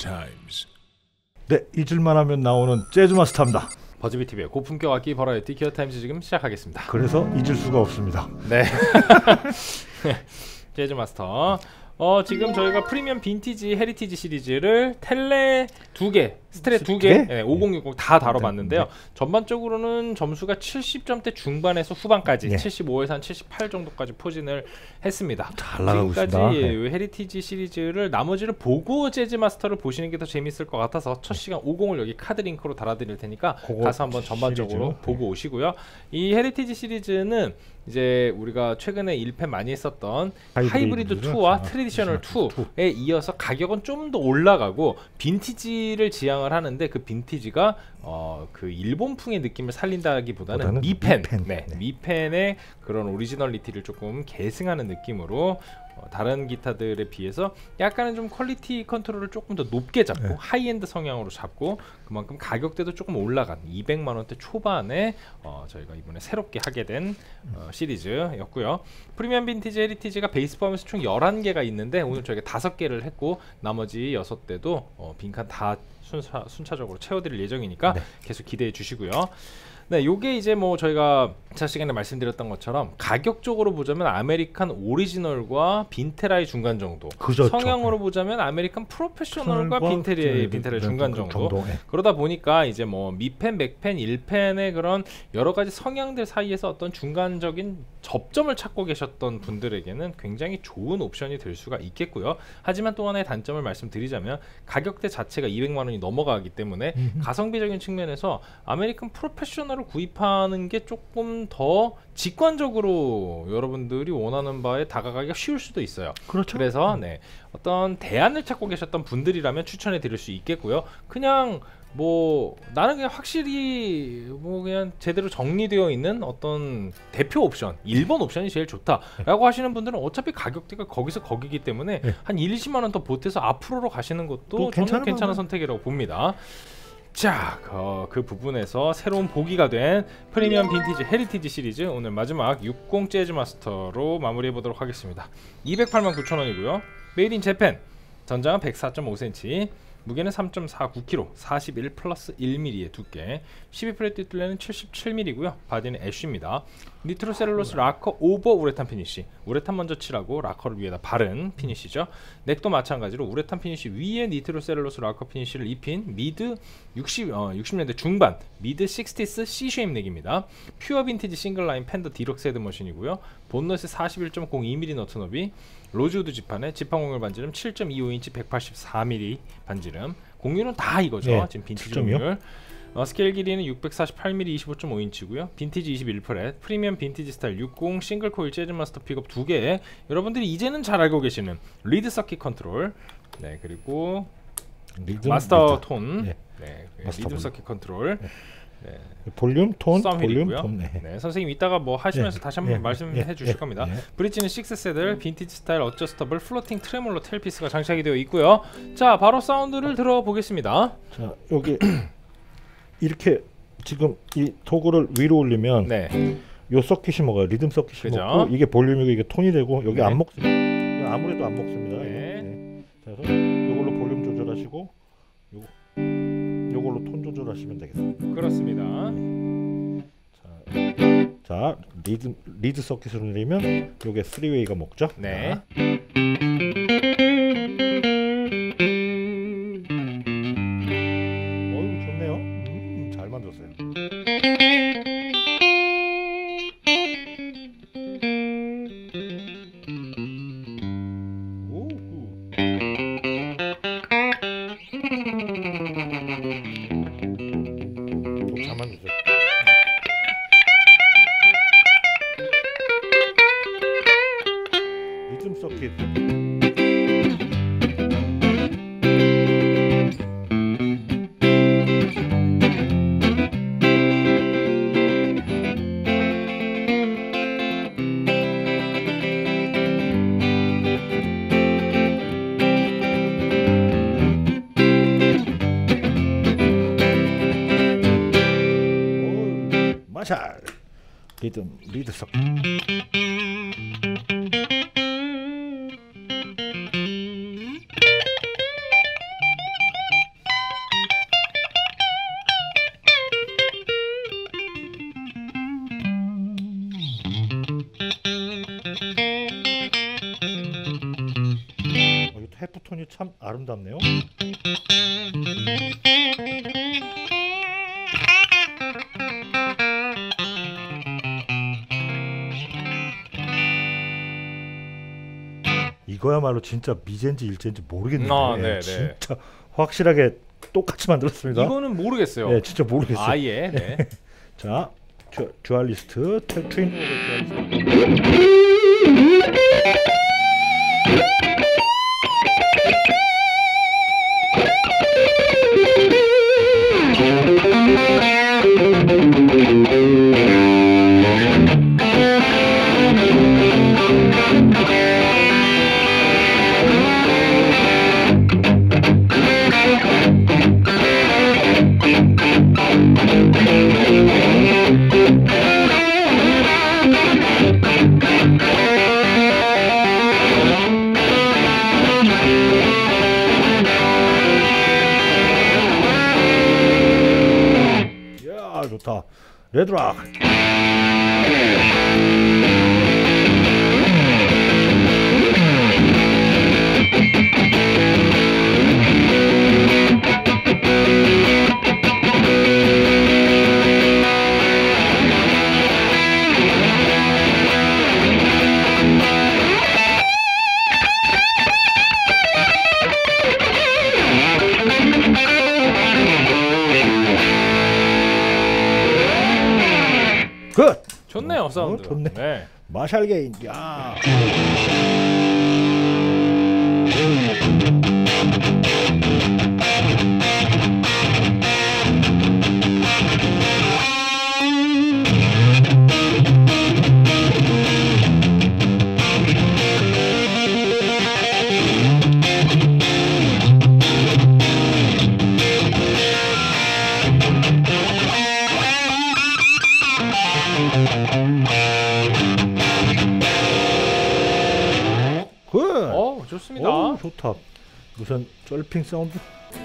Times. 네, 잊을만 하면 나오는 재즈 마스터입니다. 버즈비 TV의 고품격 악기 버라이어티 기어 타임즈 지금 시작하겠습니다. 그래서 잊을 수가 없습니다. 네. 재즈 마스터. 지금 저희가 프리미엄 빈티지 헤리티지 시리즈를 텔레 2개, 스트랩 2개, 네, 5060 다 다뤄봤는데요. 전반적으로는 점수가 70점대 중반에서 후반까지 75에서 한 78 정도까지 포진을 했습니다. 잘 나가고 지금까지 있습니다. 헤리티지 시리즈를 나머지를 보고 재즈 마스터를 보시는 게 더 재밌을 것 같아서 첫 시간 50을 여기 카드 링크로 달아드릴 테니까 가서 한번 전반적으로 시리즈. 보고 오시고요. 이 헤리티지 시리즈는 이제 우리가 최근에 1편 많이 했었던 하이브리드 2와 트래디셔널 2에 이어서 가격은 좀 더 올라가고 빈티지를 지향을 하는데 그 빈티지가 그 일본풍의 느낌을 살린다기보다는 미펜. 미펜의 그런 오리지널리티를 조금 계승하는 느낌으로 다른 기타들에 비해서 약간은 좀 퀄리티 컨트롤을 조금 더 높게 잡고 하이엔드 성향으로 잡고 그만큼 가격대도 조금 올라간 200만원대 초반에 저희가 이번에 새롭게 하게 된 시리즈였고요. 프리미엄 빈티지 헤리티지가 베이스 포함해서 총 11개가 있는데 오늘 저희가 5개를 했고 나머지 6대도 빈칸 다 순차적으로 채워드릴 예정이니까 계속 기대해 주시고요. 네, 요게 이제 뭐 저희가 첫 시간에 말씀드렸던 것처럼 가격적으로 보자면 아메리칸 오리지널과 빈테라의 중간 정도, 그렇죠. 성향으로 보자면 아메리칸 프로페셔널과 빈테라의 중간 정도. 그러다 보니까 이제 뭐 미펜, 맥펜, 1펜의 그런 여러 가지 성향들 사이에서 어떤 중간적인 접점을 찾고 계셨던 분들에게는 굉장히 좋은 옵션이 될 수가 있겠고요. 하지만 또 하나의 단점을 말씀드리자면 가격대 자체가 200만 원이 넘어가기 때문에 가성비적인 측면에서 아메리칸 프로페셔널을 구입하는 게 조금 더 직관적으로 여러분들이 원하는 바에 다가가기가 쉬울 수도 있어요. 그렇죠. 그래서 어떤 대안을 찾고 계셨던 분들이라면 추천해 드릴 수 있겠고요. 그냥 뭐 나는 그냥 확실히 뭐 그냥 제대로 정리되어 있는 어떤 대표 옵션 1번 옵션이 제일 좋다라고 하시는 분들은 어차피 가격대가 거기서 거기기 때문에 한 1-20만원 더 보태서 앞으로로 가시는 것도 저는 괜찮은 선택이라고 봅니다. 자, 그 부분에서 새로운 보기가 된 프리미엄 빈티지 헤리티지 시리즈 오늘 마지막 60 재즈 마스터로 마무리해 보도록 하겠습니다. 289,000원이고요. 메이드 인 재팬, 전장은 104.5cm, 무게는 3.49kg, 41 플러스 1mm의 두께, 12프렛 뒷둘레는 77mm고요. 바디는 애쉬입니다. 니트로셀룰로스 락커 오버 우레탄 피니시, 우레탄 먼저 칠하고 락커를 위에다 바른 피니시죠. 넥도 마찬가지로 우레탄 피니시 위에 니트로셀룰로스 락커 피니시를 입힌 미드 60년대 중반 미드 60s C-쉐입 넥입니다. 퓨어 빈티지 싱글라인 팬더 디럭스 헤드머신이고요. 본너스 41.02mm 너트 너비, 로즈우드 지판에 지판 공률 반지름 7.25인치 184mm 반지름, 공률은 다 이거죠. 지금 빈티지 공률. 스케일 길이는 648mm 25.5인치고요. 빈티지 21프렛, 프리미엄 빈티지 스타일 60 싱글 코일 재즈 마스터 픽업 2개, 여러분들이 이제는 잘 알고 계시는 리드 서킷 컨트롤, 그리고 마스터 톤, 리드 서킷 컨트롤, 볼륨 톤, 볼륨 톤. 선생님 이따가 뭐 하시면서 다시 한번 말씀해 주실 겁니다. 브릿지는 6세들 빈티지 스타일 어저스터블 플로팅 트레몰로 텔피스가 장착이 되어 있고요. 자, 바로 사운드를 들어보겠습니다. 자, 여기 이렇게 지금 이 토글을 위로 올리면 요 서킷이 먹어요. 리듬 서킷이 먹고 이게 볼륨이고 이게 톤이 되고 여기 안 먹습니다. 아무래도 안 먹습니다. 그래서 이걸로 볼륨 조절하시고 요걸로 톤 조절하시면 되겠습니다. 그렇습니다. 자, 리드 서킷으로 내리면 요게 3웨이가 먹죠. 좋네요. 잘 만들었어요. 잘 만들었어요. 리듬 서킷. 마샬 리드 서킷. 톤이 참 아름답네요. 이거야말로 진짜 미제인지 일제인지 모르겠는데 진짜 확실하게 똑같이 만들었습니다. 이거는 모르겠어요. 네, 진짜 모르겠어요. 아예. 네. 자, 듀얼리스트 트윈 오버 좋다. 레드락. 굿! 좋네요, 사운드. 좋네. 네. 마샬 게인. 야. 좋습니다. 오, 좋다. 무슨 쩔핑 사운드?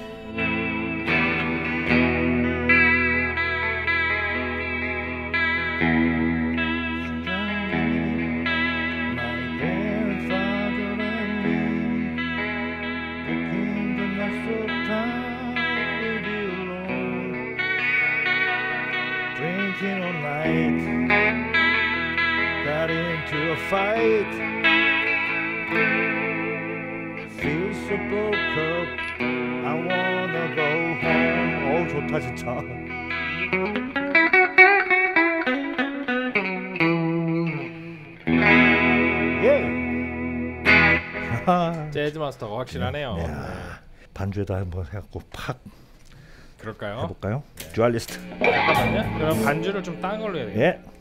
Drinking all night, got into a fight. Feel so broke up, I wanna go home. 어우 좋다 진짜. 예. 재즈 마스터가 확실하네요. 네. 반주에다 한번 해갖고 팍. 그럴까요? 해볼까요? 네. 듀얼리스트. 잠깐만요. 그럼 반주를 좀 딴 걸로 해야 돼요. 예.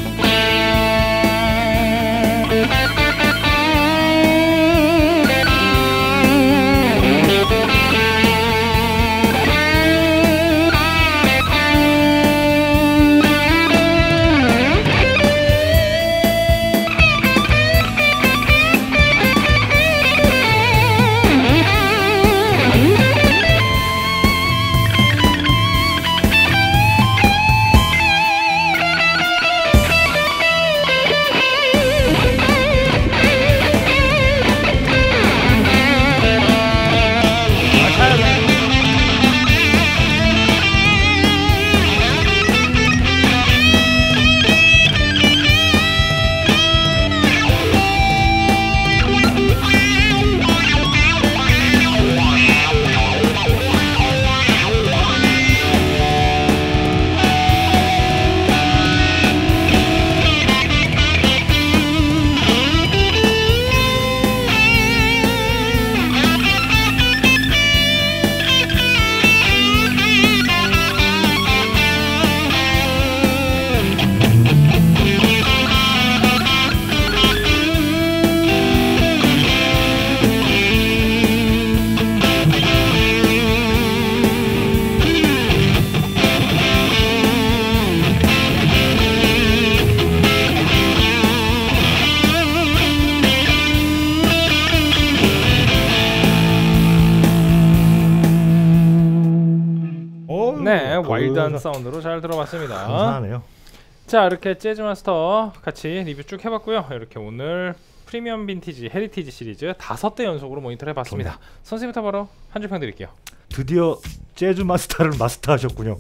네, 와일드한 사운드로 잘 들어봤습니다. 감사하네요. 자, 이렇게 재즈 마스터 같이 리뷰 쭉 해봤고요. 이렇게 오늘 프리미엄 빈티지 헤리티지 시리즈 5대 연속으로 모니터를 해봤습니다. 선생님부터 바로 한 줄 평 드릴게요. 드디어 재즈 마스터를 마스터하셨군요.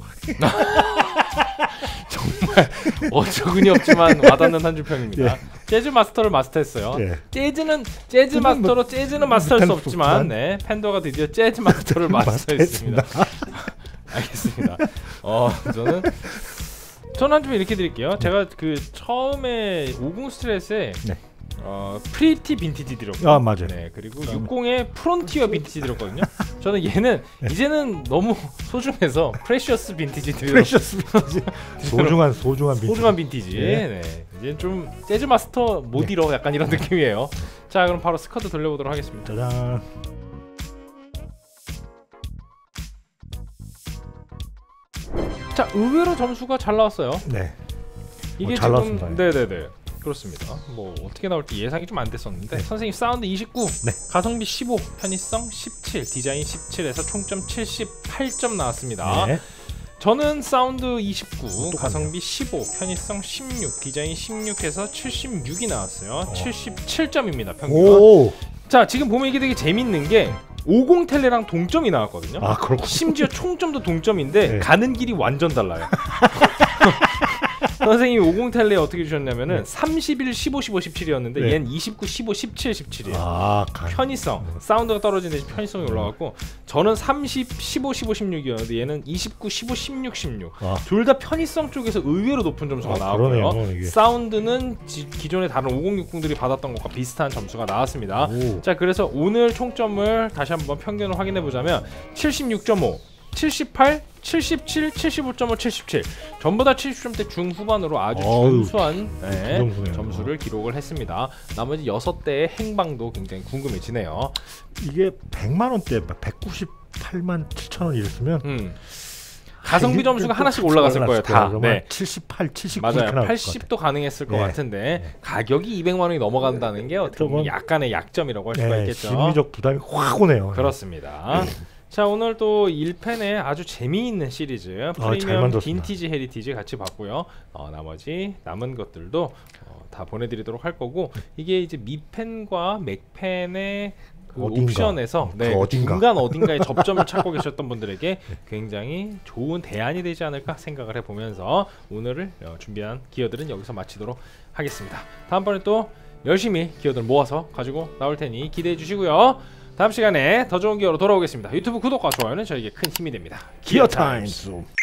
정말 어처구니 없지만 와닿는 한 줄 평입니다. 예. 재즈 마스터를 마스터했어요. 예. 재즈는 재즈 마스터로 재즈는 마스터할 수 없지만 네, 팬더가 드디어 재즈 마스터를 마스터했습니다. 알겠습니다. 저는 한 줄 이렇게 드릴게요. 제가 그 처음에 50 스트레스에 네. 프리티 빈티지 들었고, 아 맞아요. 네, 그리고 60에 프론티어 빈티지 들었거든요. 저는 얘는 이제는 너무 소중해서 프레셔스 빈티지 프레셔스 빈티지 소중한 빈티지. 네. 이제 좀 재즈 마스터 못 잃어 약간 이런 느낌이에요. 자, 그럼 바로 스커트 돌려보도록 하겠습니다. 짜잔. 자, 의외로 점수가 잘 나왔어요. 네. 이게 잘 지금 나왔습니다. 네네네. 그렇습니다. 뭐 어떻게 나올지 예상이 좀 안 됐었는데 선생님 사운드 29, 네. 가성비 15, 편의성 17, 디자인 17에서 총점 78점 나왔습니다. 네. 저는 사운드 29, 똑같네요. 가성비 15, 편의성 16, 디자인 16해서 76이 나왔어요. 77점입니다. 평균. 오. 자, 지금 보면 이게 되게 재밌는 게 50 텔레랑 동점이 나왔거든요. 아 그렇군. 심지어 총점도 동점인데 네. 가는 길이 완전 달라요. 선생님이 50 텔레 어떻게 주셨냐면은 31, 15, 15, 17이었는데 네. 얘는 29, 15, 17, 17이에요. 아 편의성, 사운드가 떨어진 대신 편의성이 올라갔고 저는 30, 15, 15, 16이었는데 얘는 29, 15, 16, 16. 아. 둘 다 편의성 쪽에서 의외로 높은 점수가 나왔고요. 그러네요, 이게. 사운드는 기존의 다른 5060들이 받았던 것과 비슷한 점수가 나왔습니다. 오. 자, 그래서 오늘 총점을 다시 한번 평균을 확인해 보자면 76.5, 78, 77, 75.5, 77 전부 다 70점대 중후반으로 아주 준수한 점수를 기록을 했습니다. 나머지 6대의 행방도 굉장히 궁금해지네요. 이게 100만 원대 198만 7천 원 이랬으면 가성비 점수가 하나씩 올라갔을 거예요. 다. 네. 78, 79 맞아요. 80도 가능했을 것 같은데 가격이 200만 원이 넘어간다는 게 어떻게 보면 약간의 약점이라고 할 수가 있겠죠. 심리적 부담이 확 오네요. 그렇습니다. 자, 오늘 또 1편에 아주 재미있는 시리즈 프리미엄 빈티지 헤리티지 같이 봤고요. 나머지 남은 것들도 다 보내드리도록 할 거고 이게 이제 미펜과 맥펜의 그 옵션에서 중간 어딘가에 접점을 찾고 계셨던 분들에게 굉장히 좋은 대안이 되지 않을까 생각을 해보면서 오늘을 준비한 기어들은 여기서 마치도록 하겠습니다. 다음번에 또 열심히 기어들 모아서 가지고 나올 테니 기대해 주시고요. 다음 시간에 더 좋은 기어로 돌아오겠습니다. 유튜브 구독과 좋아요는 저에게 큰 힘이 됩니다. 기어 타임스.